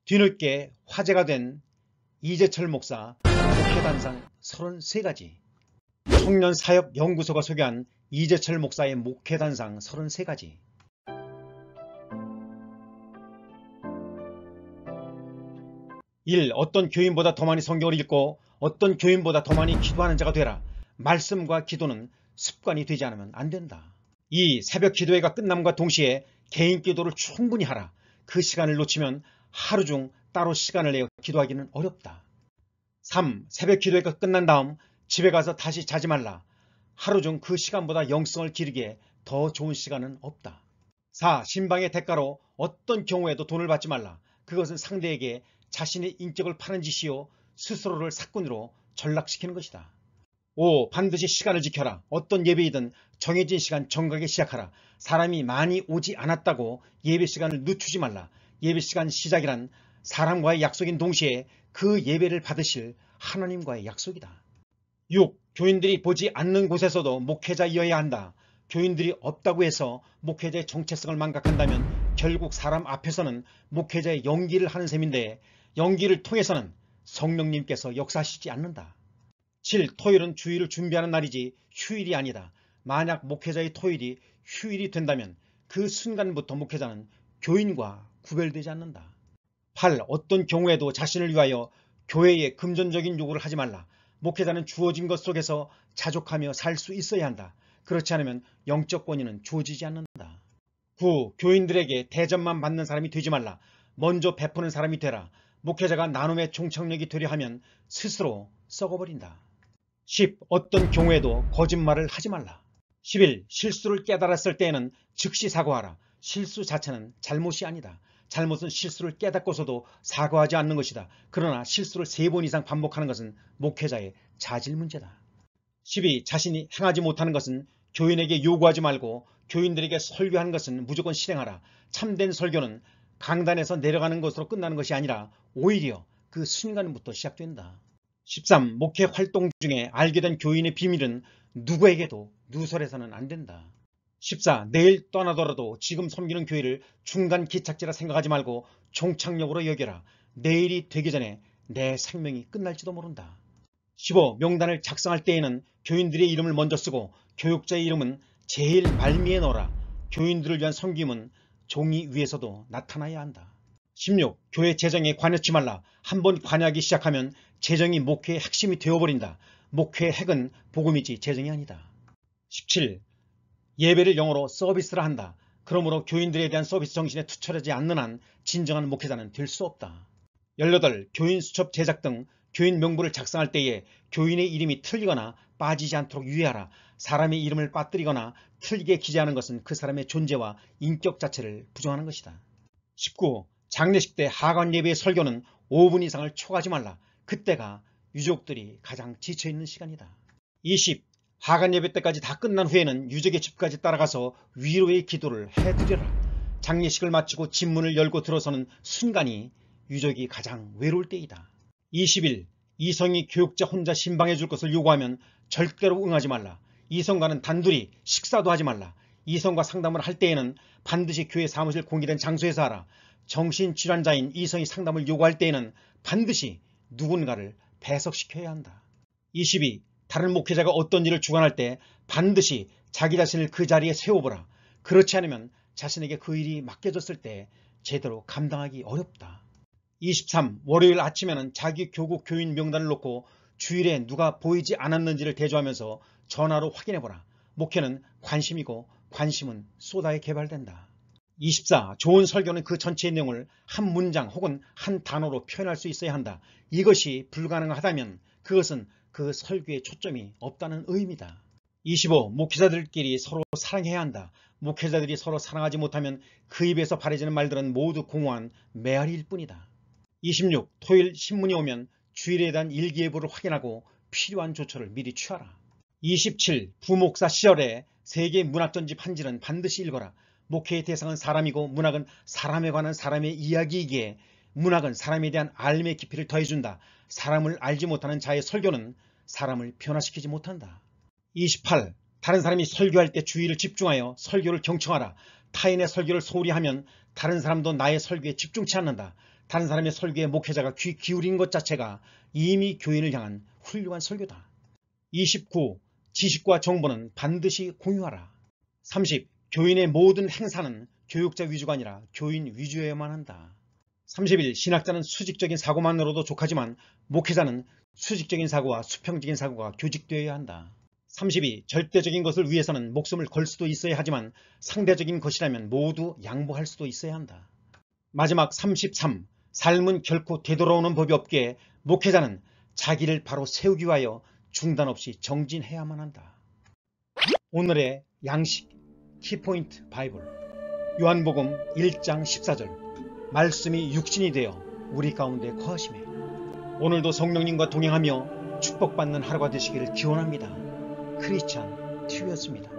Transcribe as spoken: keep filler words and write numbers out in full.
뒤늦게 화제가 된 이재철 목사 목회단상 서른세 가지. 청년사역연구소가 소개한 이재철 목사의 목회단상 서른세 가지. 일. 어떤 교인보다 더 많이 성경을 읽고 어떤 교인보다 더 많이 기도하는 자가 되라. 말씀과 기도는 습관이 되지 않으면 안 된다. 이. 새벽 기도회가 끝남과 동시에 개인 기도를 충분히 하라. 그 시간을 놓치면 하루 중 따로 시간을 내어 기도하기는 어렵다. 삼. 새벽 기도회가 끝난 다음 집에 가서 다시 자지 말라. 하루 중 그 시간보다 영성을 기르기에 더 좋은 시간은 없다. 사. 신방의 대가로 어떤 경우에도 돈을 받지 말라. 그것은 상대에게 자신의 인격을 파는 짓이요 스스로를 사꾼으로 전락시키는 것이다. 오. 반드시 시간을 지켜라. 어떤 예배이든 정해진 시간 정각에 시작하라. 사람이 많이 오지 않았다고 예배 시간을 늦추지 말라. 예배 시간 시작이란 사람과의 약속인 동시에 그 예배를 받으실 하나님과의 약속이다. 육. 교인들이 보지 않는 곳에서도 목회자이어야 한다. 교인들이 없다고 해서 목회자의 정체성을 망각한다면 결국 사람 앞에서는 목회자의 연기를 하는 셈인데 연기를 통해서는 성령님께서 역사하시지 않는다. 칠. 토요일은 주일을 준비하는 날이지 휴일이 아니다. 만약 목회자의 토요일이 휴일이 된다면 그 순간부터 목회자는 교인과 구별되지 않는다. 팔. 어떤 경우에도 자신을 위하여 교회에 금전적인 요구를 하지 말라. 목회자는 주어진 것 속에서 자족하며 살 수 있어야 한다. 그렇지 않으면 영적 권위는 주어지지 않는다. 구. 교인들에게 대접만 받는 사람이 되지 말라. 먼저 베푸는 사람이 되라. 목회자가 나눔의 종착역이 되려 하면 스스로 썩어버린다. 십. 어떤 경우에도 거짓말을 하지 말라. 십일. 실수를 깨달았을 때에는 즉시 사과하라. 실수 자체는 잘못이 아니다. 잘못은 실수를 깨닫고서도 사과하지 않는 것이다. 그러나 실수를 세 번 이상 반복하는 것은 목회자의 자질 문제다. 십이. 자신이 행하지 못하는 것은 교인에게 요구하지 말고 교인들에게 설교하는 것은 무조건 실행하라. 참된 설교는 강단에서 내려가는 것으로 끝나는 것이 아니라 오히려 그 순간부터 시작된다. 십삼. 목회 활동 중에 알게 된 교인의 비밀은 누구에게도 누설해서는 안 된다. 십사. 내일 떠나더라도 지금 섬기는 교회를 중간 기착지라 생각하지 말고 종착역으로 여겨라. 내일이 되기 전에 내 생명이 끝날지도 모른다. 십오. 명단을 작성할 때에는 교인들의 이름을 먼저 쓰고 교육자의 이름은 제일 말미에 넣어라. 교인들을 위한 섬김은 종이 위에서도 나타나야 한다. 십육. 교회 재정에 관여치 말라. 한번 관여하기 시작하면 재정이 목회의 핵심이 되어버린다. 목회의 핵은 복음이지 재정이 아니다. 십칠. 예배를 영어로 서비스라 한다. 그러므로 교인들에 대한 서비스 정신에 투철하지 않는 한 진정한 목회자는 될 수 없다. 열여덟. 교인 수첩 제작 등 교인 명부를 작성할 때에 교인의 이름이 틀리거나 빠지지 않도록 유의하라. 사람의 이름을 빠뜨리거나 틀리게 기재하는 것은 그 사람의 존재와 인격 자체를 부정하는 것이다. 십구. 장례식 때 하관 예배의 설교는 오 분 이상을 초과하지 말라. 그때가 유족들이 가장 지쳐있는 시간이다. 이십. 하관 예배 때까지 다 끝난 후에는 유족의 집까지 따라가서 위로의 기도를 해드려라. 장례식을 마치고 집문을 열고 들어서는 순간이 유족이 가장 외로울 때이다. 이십일. 이성이 교육자 혼자 신방해 줄 것을 요구하면 절대로 응하지 말라. 이성과는 단둘이 식사도 하지 말라. 이성과 상담을 할 때에는 반드시 교회 사무실 공개된 장소에서 하라. 정신질환자인 이성이 상담을 요구할 때에는 반드시 누군가를 배석시켜야 한다. 이십이. 다른 목회자가 어떤 일을 주관할 때 반드시 자기 자신을 그 자리에 세워보라. 그렇지 않으면 자신에게 그 일이 맡겨졌을 때 제대로 감당하기 어렵다. 이십삼. 월요일 아침에는 자기 교구 교인 명단을 놓고 주일에 누가 보이지 않았는지를 대조하면서 전화로 확인해보라. 목회는 관심이고 관심은 쏟아에 개발된다. 이십사. 좋은 설교는 그 전체의 내용을 한 문장 혹은 한 단어로 표현할 수 있어야 한다. 이것이 불가능하다면 그것은 그 설교에 초점이 없다는 의미다. 이십오. 목회자들끼리 서로 사랑해야 한다. 목회자들이 서로 사랑하지 못하면 그 입에서 바래지는 말들은 모두 공허한 메아리일 뿐이다. 이십육. 토요일 신문이 오면 주일에 대한 일기예보를 확인하고 필요한 조처를 미리 취하라. 이십칠. 부목사 시절에 세계 문학 전집 한 질은 반드시 읽어라. 목회의 대상은 사람이고 문학은 사람에 관한 사람의 이야기이기에 문학은 사람에 대한 알의 깊이를 더해준다. 사람을 알지 못하는 자의 설교는 사람을 변화시키지 못한다. 이십팔. 다른 사람이 설교할 때 주의를 집중하여 설교를 경청하라. 타인의 설교를 소홀히 하면 다른 사람도 나의 설교에 집중치 않는다. 다른 사람의 설교에 목회자가 귀 기울인 것 자체가 이미 교인을 향한 훌륭한 설교다. 이십구. 지식과 정보는 반드시 공유하라. 삼십. 교인의 모든 행사는 교육자 위주가 아니라 교인 위주여야만 한다. 삼십일. 신학자는 수직적인 사고만으로도 족하지만 목회자는 수직적인 사고와 수평적인 사고가 교직되어야 한다. 삼십이. 절대적인 것을 위해서는 목숨을 걸 수도 있어야 하지만 상대적인 것이라면 모두 양보할 수도 있어야 한다. 마지막 삼십삼. 삶은 결코 되돌아오는 법이 없기에 목회자는 자기를 바로 세우기 위하여 중단 없이 정진해야만 한다. 오늘의 양식 키포인트 바이블 요한복음 일 장 십사 절 말씀이 육신이 되어 우리 가운데 거하시매. 오늘도 성령님과 동행하며 축복받는 하루가 되시기를 기원합니다. 크리스찬 티비였습니다.